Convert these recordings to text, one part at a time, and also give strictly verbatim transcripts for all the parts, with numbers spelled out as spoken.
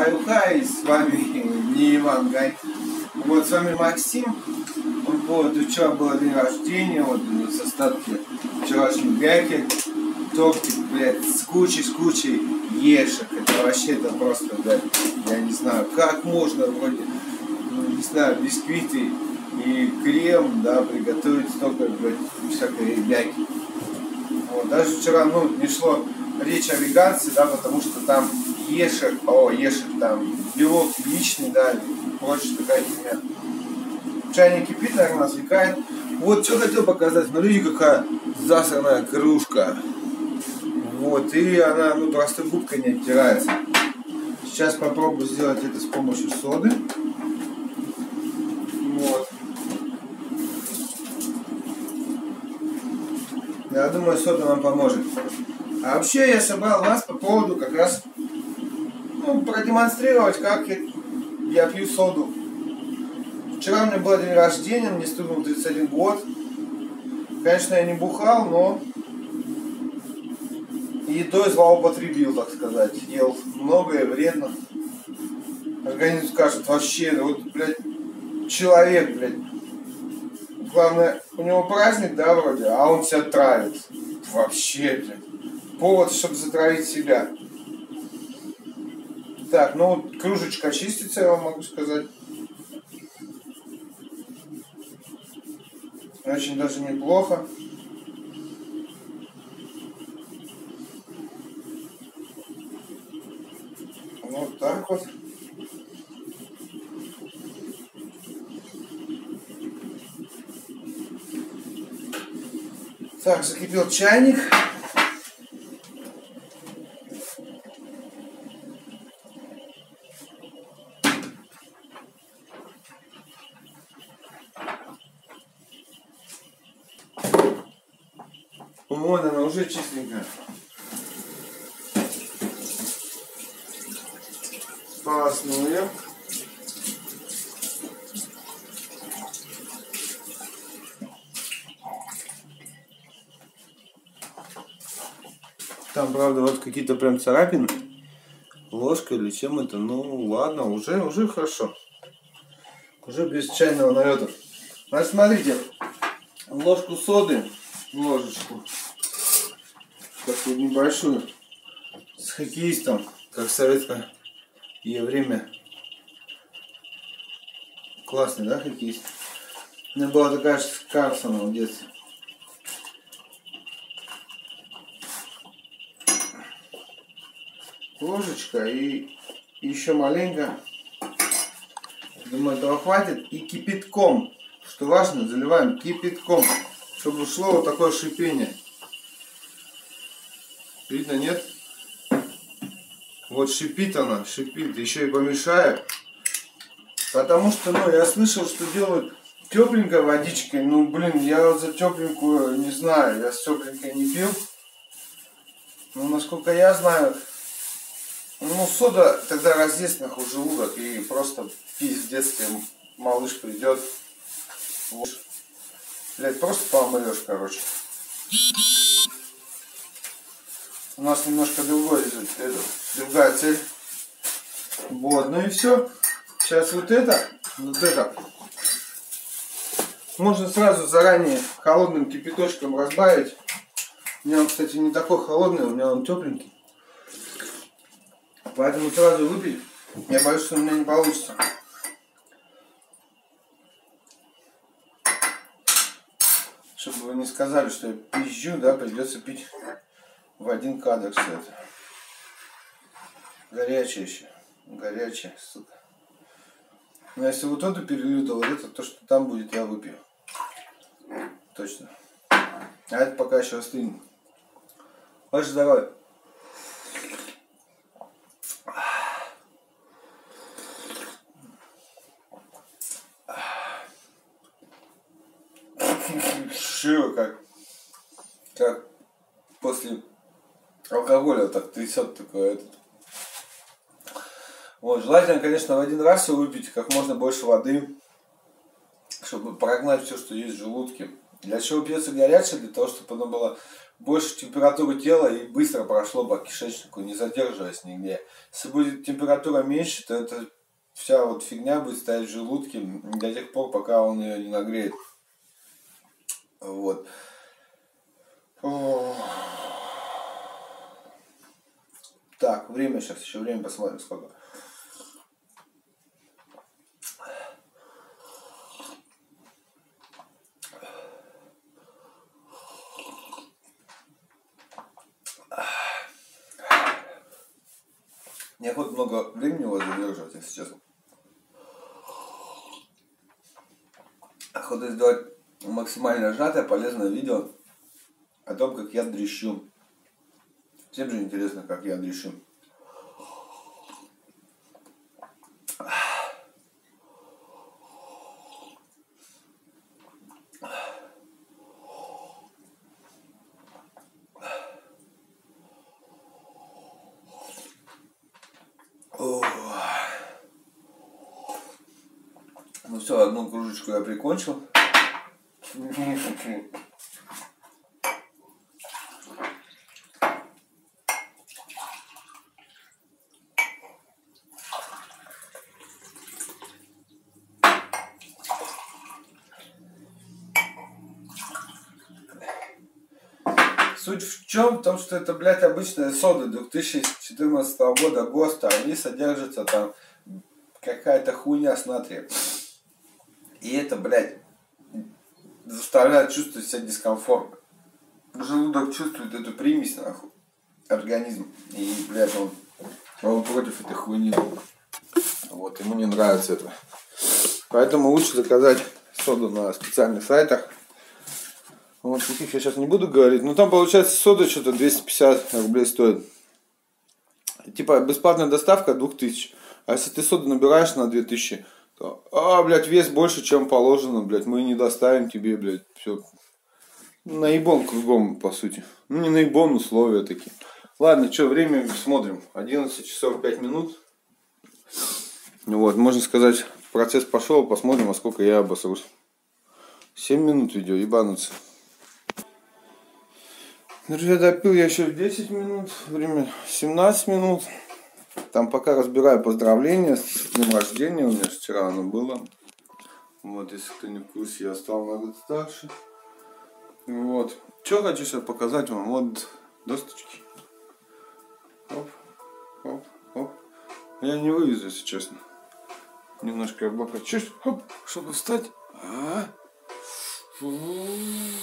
Хай-хай, с вами не Иван Гай. Вот с вами Максим. Вот, вчера было день рождения, вот с остатки вчерашней бяки. Тортик, блядь, с кучей, с кучей ешек. Это вообще, это просто, блядь, я не знаю, как можно вроде, ну, не знаю, бисквиты и крем, да, приготовить столько, блядь, всякой бяки. Вот, даже вчера, ну, не шло речь о веганстве, да, потому что там ешек, о, ешек, там, белок яичный, да, и прочее, такая химия. Чайник кипит, наверное, свекает. Вот, что хотел показать, смотрите, какая засранная кружка. Вот, и она, ну, простой губкой не оттирается. Сейчас попробую сделать это с помощью соды. Вот. Я думаю, сода нам поможет. А вообще я собрал вас по поводу как раз, ну, продемонстрировать, как я пью соду. Вчера у меня был день рождения, мне стукнул тридцать один год. Конечно, я не бухал, но едой злоупотребил, так сказать. Ел много и вредно. Организм скажет, вообще, вот, блядь, человек, блядь. Главное, у него праздник, да, вроде, а он себя травит. Вообще, блядь. Повод, чтобы затравить себя. Так, ну, кружечка чистится, я вам могу сказать. Очень даже неплохо. Вот так вот. Так, закипел чайник. Вон она уже чистенькая. Сполосну ее. Там, правда, вот какие-то прям царапины. Ложкой или чем это? Ну, ладно, уже, уже хорошо. Уже без чайного налета. Значит, смотрите. Ложку соды, ложечку, такую небольшую, с хоккеистом, как в советское время. Классный, да, хоккеист? У меня была такая же с Карлсоном в детстве. Ложечка и еще маленько. Думаю, этого хватит. И кипятком, что важно, заливаем кипятком, чтобы ушло вот такое шипение. Видно, нет? Вот шипит она, шипит. Еще и помешаю. Потому что, ну, я слышал, что делают тепленькой водичкой. Ну, блин, я вот за тепленькую не знаю. Я с тепленькой не пил. Ну, насколько я знаю, ну, сода тогда разъест нахуй желудок. И просто пить в детстве малыш придет. Вот. Блять, просто помрешь, короче. У нас немножко другой, это, другая цель. Вот, ну и все. Сейчас вот это, вот это. Можно сразу заранее холодным кипяточком разбавить. У меня он, кстати, не такой холодный, у меня он тепленький. Поэтому сразу выпить. Я боюсь, что у меня не получится. Чтобы вы не сказали, что я пизжу, да, придется пить в один кадр все это. Горячее еще. Горячее, сука. Но если вот эту перелью, то вот это, то, что там будет, я выпью. Точно. А это пока еще остынет. Ваше здоровье. Шиво как, как после алкоголя вот так трясет такое. Этот. Вот, желательно, конечно, в один раз все выпить, как можно больше воды, чтобы прогнать все, что есть в желудке. Для чего пьется горячее? Для того, чтобы оно было больше температуры тела и быстро прошло по кишечнику, не задерживаясь нигде. Если будет температура меньше, то это вся вот фигня будет стоять в желудке до тех пор, пока он ее не нагреет. Вот. Так, время сейчас, еще время посмотрим сколько. Неохота много времени его задерживать, если честно. Охота сделать максимально сжатое, полезное видео о том, как я дрищу. Всем же интересно, как я дрищу. Ну все, одну кружечку я прикончил. Суть в чем? В том, что это, блядь, обычная сода две тысячи четырнадцатого года ГОСТа. Они содержатся там какая-то хуйня с натрием. И это, блядь, заставляет чувствовать себя дискомфортно. Желудок чувствует эту примесь, нахуй, организм. И, блядь, он, он против этой хуйни. Вот, ему не нравится это. Поэтому лучше заказать соду на специальных сайтах. Вот каких я сейчас не буду говорить. Но там получается сода что-то двести пятьдесят рублей стоит. Типа бесплатная доставка две тысячи. А если ты соду набираешь на две тысячи, то, а, блядь, вес больше, чем положено, блядь. Мы не доставим тебе, блядь. Все. Наебон кругом, по сути. Ну не наебон, условия такие. Ладно, что, время смотрим. одиннадцать часов пять минут. Вот, можно сказать, процесс пошел. Посмотрим, во сколько я обосрусь. семь минут видео, ебануться. Друзья, допил я еще десять минут, время семнадцать минут. Там пока разбираю поздравления с днем рождения, у меня вчера оно было. Вот, если кто не в курсе, я стал на год старше. Вот, что хочу сейчас показать вам, вот досточки. Оп, оп, оп. Я не вывезу, если честно. Немножко бока чуть, оп, чтобы встать. А -а -а.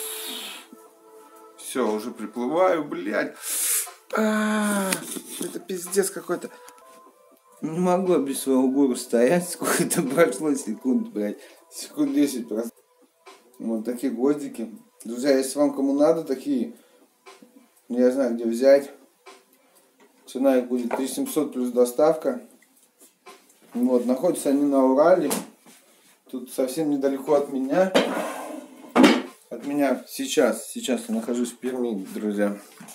Все, уже приплываю, блядь. А -а -а, это пиздец какой-то. Не могу без своего гору стоять. Сколько это прошло секунд, блядь. Секунд десять просто. Вот такие гвоздики. Друзья, если вам кому надо такие, я знаю, где взять. Цена их будет три тысячи семьсот плюс доставка. Вот, находятся они на Урале. Тут совсем недалеко от меня. От меня сейчас, сейчас я нахожусь в Перми, друзья.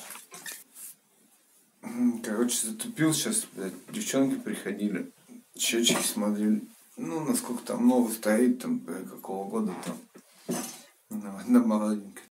Короче, затупил сейчас, блядь, девчонки приходили, счетчики смотрели, ну, насколько там новый стоит, там, блядь, какого года там, одна молоденькая.